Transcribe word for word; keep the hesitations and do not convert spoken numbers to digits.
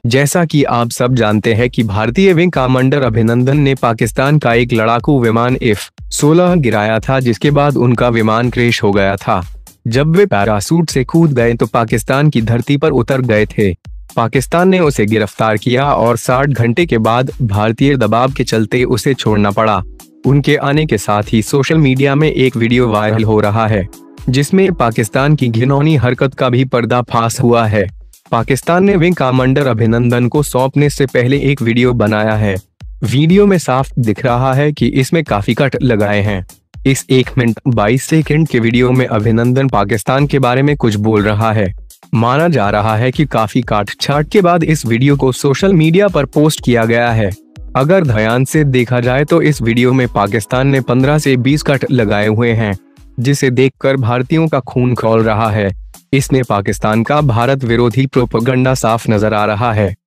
जैसा कि आप सब जानते हैं कि भारतीय विंग कमांडर अभिनंदन ने पाकिस्तान का एक लड़ाकू विमान एफ सोलह गिराया था, जिसके बाद उनका विमान क्रैश हो गया था। जब वे पैराशूट से कूद गए तो पाकिस्तान की धरती पर उतर गए थे। पाकिस्तान ने उसे गिरफ्तार किया और साठ घंटे के बाद भारतीय दबाव के चलते उसे छोड़ना पड़ा। उनके आने के साथ ही सोशल मीडिया में एक वीडियो वायरल हो रहा है, जिसमें पाकिस्तान की घिनौनी हरकत का भी पर्दाफाश हुआ है। पाकिस्तान ने विंग कमांडर अभिनंदन को सौंपने से पहले एक वीडियो बनाया है। वीडियो में साफ दिख रहा है कि इसमें काफी कट लगाए हैं। इस एक मिनट बाईस सेकंड के वीडियो में अभिनंदन पाकिस्तान के बारे में कुछ बोल रहा है। माना जा रहा है कि काफी काट छाट के बाद इस वीडियो को सोशल मीडिया पर पोस्ट किया गया है। अगर ध्यान से देखा जाए तो इस वीडियो में पाकिस्तान ने पंद्रह से बीस कट लगाए हुए हैं, जिसे देखकर भारतीयों का खून खौल रहा है। इसने पाकिस्तान का भारत विरोधी प्रोपेगेंडा साफ नजर आ रहा है।